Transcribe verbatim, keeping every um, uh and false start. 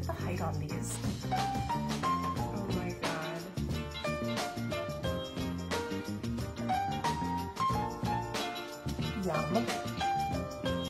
the height on these? Oh my god. Yum.